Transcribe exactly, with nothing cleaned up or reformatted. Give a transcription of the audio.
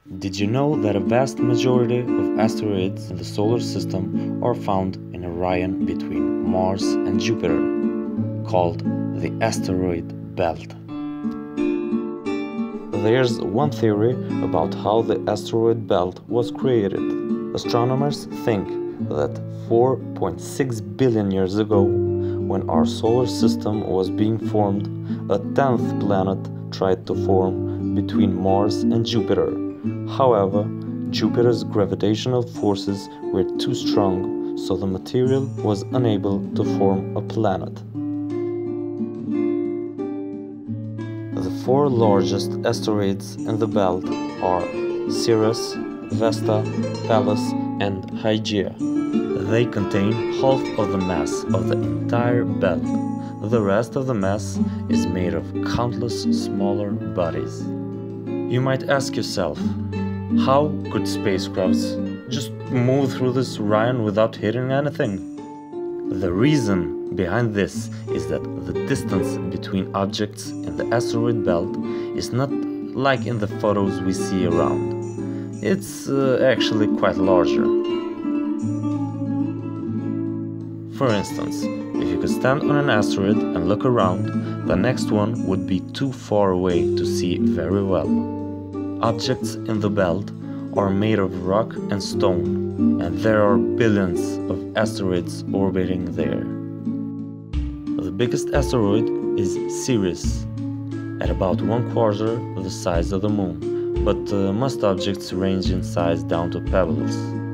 Did you know that a vast majority of asteroids in the solar system are found in Orion between Mars and Jupiter, called the asteroid belt? There's one theory about how the asteroid belt was created. Astronomers think that four point six billion years ago, when our solar system was being formed, a tenth planet tried to form between Mars and Jupiter. However, Jupiter's gravitational forces were too strong, so the material was unable to form a planet. The four largest asteroids in the belt are Ceres, Vesta, Pallas, and Hygeia. They contain half of the mass of the entire belt. The rest of the mass is made of countless smaller bodies. You might ask yourself, how could spacecrafts just move through this Orion without hitting anything? The reason behind this is that the distance between objects in the asteroid belt is not like in the photos we see around. It's uh, actually quite larger. For instance, if you could stand on an asteroid and look around, the next one would be too far away to see very well. Objects in the belt are made of rock and stone, and there are billions of asteroids orbiting there. The biggest asteroid is Ceres, at about one quarter of the size of the Moon, but uh, most objects range in size down to pebbles.